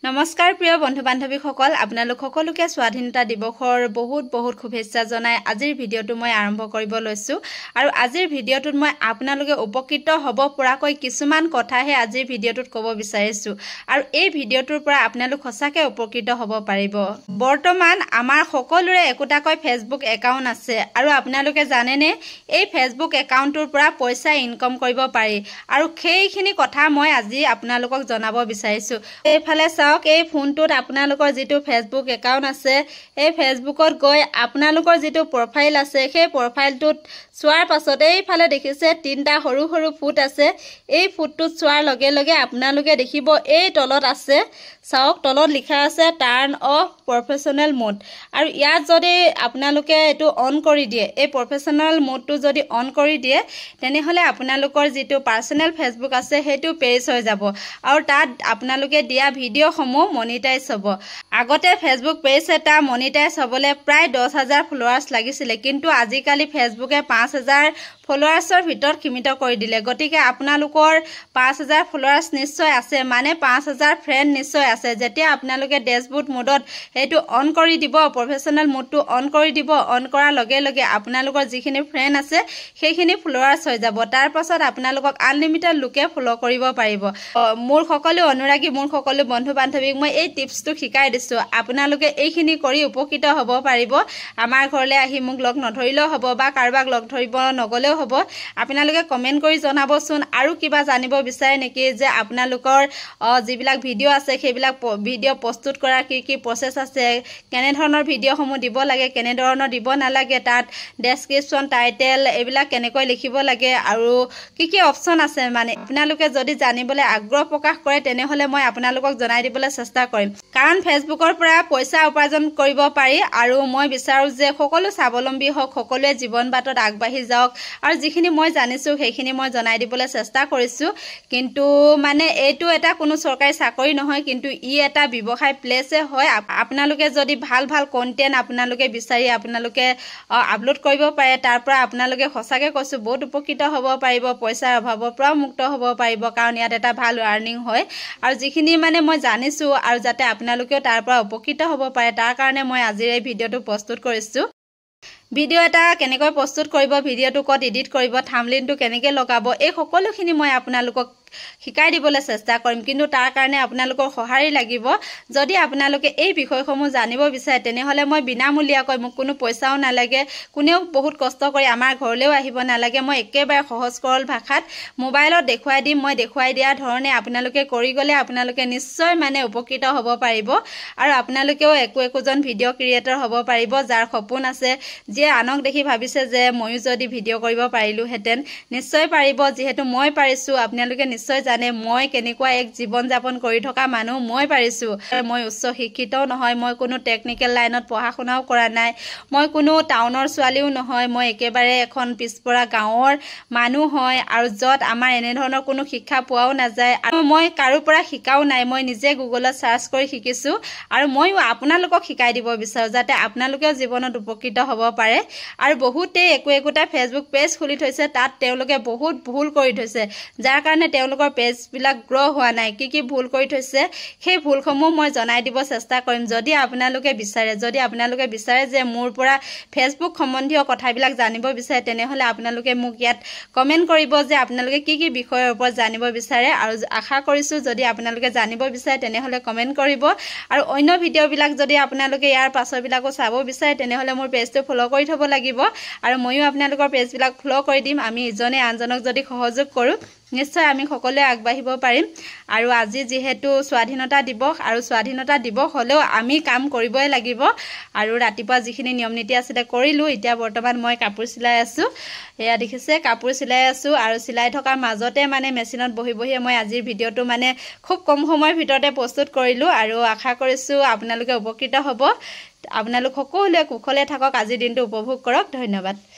নমস্কাৰ প্ৰিয় বন্ধু বান্ধৱীসকল আপোনালোক সকলোকে স্বাধীনতা দিৱসৰ বহুত শুভেচ্ছা জনাই আজিৰ ভিডিঅটো মই আৰম্ভ কৰিব লৈছো আৰু আজিৰ ভিডিঅটোত মই আপোনালোকে উপকৃত হ'ব পৰাকৈ কিছুমান কথাহে আজিৰ ভিডিঅটোত ক'ব বিচাৰিছো আৰু এই ভিডিঅটোৰ পৰা আপোনালোক সঁচাকৈ উপকৃত হ'ব পাৰিব বৰ্তমান আমাৰ সকলোৰে একোটাকৈ ফেচবুক একাউণ্ট আছে আৰু আপোনালোকে জানেনে এই ফেচবুক একাউণ্টৰ পৰা পইচা ইনকাম কৰিব পাৰি আৰু সেইখিনি কথা মই আজি আপোনালোকক জনাব বিচাৰিছো এইফালে এই ফোনটোত আপোনালোকৰ যেটো ফেসবুক একাউণ্ট আছে এই ফেসবুকত গৈ আপোনালোকৰ যেটো প্ৰফাইল আছে সেই প্ৰফাইলটোত চোৱাৰ পাছত এইফালে দেখিছে তিনটা সৰু সৰু ফুট আছে এই ফুটটো চোৱাৰ লগে লগে আপোনালোকে দেখিব এই তলত আছে চাওক তলত লিখা আছে টাৰ্ন অফ প্ৰফেশনেল মোড আৰু ইয়াত যদি আপোনালোকে এটো অন কৰি দিয়ে এই প্ৰফেশনেল মোডটো যদি অন কৰি দিয়ে তেনেহলে আপোনালোকৰ যেটো পাৰ্সোনেল ফেসবুক আছে হেতু পেজ হৈ যাব আৰু তাত আপোনালোকে দিয়া ভিডিঅ সমূহ মনিটাইজ হ'ব আগতে ফেসবুক পেজ এটা মনিটাইজ হ'বলে প্ৰায় 10000 ফলোৱাৰ্স লাগিছিল কিন্তু আজিকালি ফেসবুকে 5000 ফলোৱাৰ্সৰ ভিতৰত সীমিত কৰি দিলে গতিকে আপোনালোকৰ 5000 ফলোৱাৰ্স নিশ্চয় আছে মানে 5000 ফ্ৰেন্ড নিশ্চয় আছে যেতিয়া আপোনালোকে ডেশবোৰ্ড মোডত হেতু অন কৰি দিব প্ৰফেশনেল মোডটো অন কৰি দিব অন কৰাৰ লগে লগে আপোনালোকৰ যিখিনি ফ্ৰেন্ড আছে সেইখিনি ফলোৱাৰ্স হৈ যাব তাৰ পাছত আপোনালোকক আনলিমিটেড লোকে ফলো কৰিব পাৰিব মোৰ সকলো অনুৰাগী মোৰ সকলো বন্ধু বান্ধৱীক মই এই টিপছটো শিকাই দিছো আপোনালোকে এইখিনি কৰি উপকৃত হ'ব পাৰিব আমাৰ ঘৰলৈ আহি মোক লগ নধৰিলেও হ'ব বা কাৰোবাক লগ ধৰিব নগলেও হ'ব আপোনালোকে কমেন্ট কৰি জনাবচোন আৰু কিবা জানিব বিচাৰে নেকি যে আপোনালোকৰ যিবিলাক ভিডিঅ আছে সেইবিলাক ভিডিঅ প্ৰস্তুত কৰাৰ কি প্ৰসেস আছে কেনে ধৰণৰ ভিডিঅ সমূহ দিব লাগে কেনে ধৰণৰ দিব নালাগে তাত ডেসক্ৰিপচন টাইটেল এইবিলাক কেনেকৈ লিখিব লাগে আৰু কি অপচন আছে মানে আপোনালোকে যদি জানিবলৈ আগ্ৰহ প্ৰকাশ কৰে তেনেহলে মই আপোনালোকক জনাই দিবলৈ চেষ্টা কৰিম কাৰণ ফেসবুকৰ পৰা পইচা উপাৰ্জন কৰিব পাৰি আৰু মই বিচাৰো যে সকলো স্বাৱলম্বী হওক সকলোৱে জীৱন বাটত আগবাঢ়ি যাওক আৰু যিখিনি মই জানিছো সেইখিনি মই জনাই দিবলৈ চেষ্টা কৰিছো কিন্তু মানে এইটো এটা কোনো চৰকাৰী চাকৰি নহয় কিন্তু ই এটা ব্যৱসায় প্লেছে হয় আপোনালোকে যদি ভাল কন্টেন্ট আপোনালোকে বিচাৰি আপোনালোকে আপলোড কৰিব পাৰে তাৰ পৰা আপোনালোকে সঁচাকৈ কৈছো বহুত উপকৃত হ'ব পাৰিব পইচাৰ অভাৱৰ পৰা মুক্ত হ'ব পাৰিব কাৰণ ইয়াত এটা ভাল আৰ্নিং হয় আৰু যিখিনি মানে মই জানিছো আৰু যাতে আপোনালোকেও তাৰ পৰা উপকৃত হ'ব পাৰে তাৰ কাৰণে মই আজিৰ এই ভিডিঅটো প্ৰস্তুত কৰিছো ভিডিঅ এটা কেনেকৈ প্ৰস্তুত কৰিব ভিডিঅটো কত এডিট কৰিব থাম্বনেইলটো কেনেকৈ লগাব এই সকলোখিনি মই আপোনালোকক শিকাই দিবলৈ চেষ্টা কৰিম কিন্তু তাৰ কাৰণে আপোনালোকৰ সহায় লাগিব যদি আপোনালোকে এই বিষয়সমূহ জানিব বিচাৰে তেনেহলে মই বিনামূলীয়াকৈ মোক কোনো পইচাও নালাগে কোনেও বহুত কষ্ট কৰি আমাৰ ঘৰলৈও আহিব নালাগে মই একেবাৰে সহজ সৰল ভাষাত মোবাইলত দেখুৱাই দিম মই দেখুৱাই দিয়া ধৰণে আপোনালোকে কৰি গলে আপোনালোকে নিশ্চয় মানে উপকৃত হ'ব পাৰিব আৰু আপোনালোকেও একোজন ভিডিঅ ক্ৰিয়েটৰ হ'ব পাৰিব যাৰ সপোন আছে যে আনক দেখি ভাবিছে যে ময়ো যদি ভিডিঅ কৰিব পাৰিলো হেতেন নিশ্চয় পাৰিব যেহেতু মই পাৰিছো আপোনালোকে নিশ্চয় জানে মই কেনেকুৱা এক জীৱন যাপন কৰি থকা মানুহ মই পাৰিছো মই উচ্চ শিক্ষিত নহয় মই কোনো টেকনিক্যাল লাইনত পঢ়া শুনাও কৰা নাই মই কোনো টাউনৰ ছোৱালীও নহয় মই একেবাৰে এখন পিছপৰা গাঁৱৰ মানুহ হয় আৰু যত আমাৰ এনে ধৰণৰ কোনো শিক্ষা পোৱাও নাযায় আৰু মই কাৰো পৰা শিকাও নাই মই নিজে গুগলত সাৰ্চ কৰি শিকিছো আৰু মই আপোনালোকক শিকাই দিব বিচাৰো যাতে আপোনালোকেও জীৱনত উপকৃত হ'ব পাৰে আৰু বহুতে একোটা ফেসবুক পেজ খুলি থৈছে তাত তেওঁলোকে বহুত ভুল কৰি থৈছে যাৰ কাৰণে তেওঁলোকৰ পেজ বিলাক গ্ৰ হোৱা নাই কি ভুল কৰি থৈছে সেই ভুলসমূহ মই জনাই দিব চেষ্টা কৰিম যদি আপোনালোকে বিচাৰে যে মোৰ পৰা ফেসবুক সম্বন্ধীয় কথাবিলাক জানিব বিচাৰে তেনেহলে আপোনালোকে মোক ইয়াত কমেন্ট কৰিব যে আপোনালোকে কি বিষয়ৰ ওপৰত জানিব বিচাৰে আৰু আশা কৰিছো যদি আপোনালোকে জানিব বিচাৰে তেনেহলে কমেন্ট কৰিব আৰু অন্য ভিডিঅ বিলাক যদি আপোনালোকে ইয়াৰ পাছৰবিলাকো চাব বিচাৰে তেনেহলে মোৰ পেজটো ফলো কৰি থব লাগিব আৰু ময়ো আপোনালোকৰ পেজ বিলাক ফলো কৰি দিম আমি ইজনে আনজনক যদি সহযোগ কৰো নিশ্চয় আমি সকলোৱে আগবাঢ়িব পাৰিম আৰু আজি যেহেতু স্বাধীনতা দিৱস আৰু স্বাধীনতা দিৱস হলেও আমি কাম কৰিবই লাগিব আৰু ৰাতিপুৱা যিখিনি নিয়ম নীতি আছিল কৰিলো এতিয়া বৰ্তমান মই কাপোৰ চিলাই আছো এয়া দেখিছে কাপোৰ চিলাই আছো আৰু চিলাই থকাৰ মাজতে মানে মেচিনত বহি মই আজিৰ ভিডিঅটো মানে খুব কম সময়ৰ ভিতৰতে প্ৰস্তুত কৰিলো আৰু আশা কৰিছো আপোনালোকে উপকৃত হ'ব আপোনালোক সকলোৱে কুশলে থাকক আজিৰ দিনটো উপভোগ কৰক ধন্যবাদ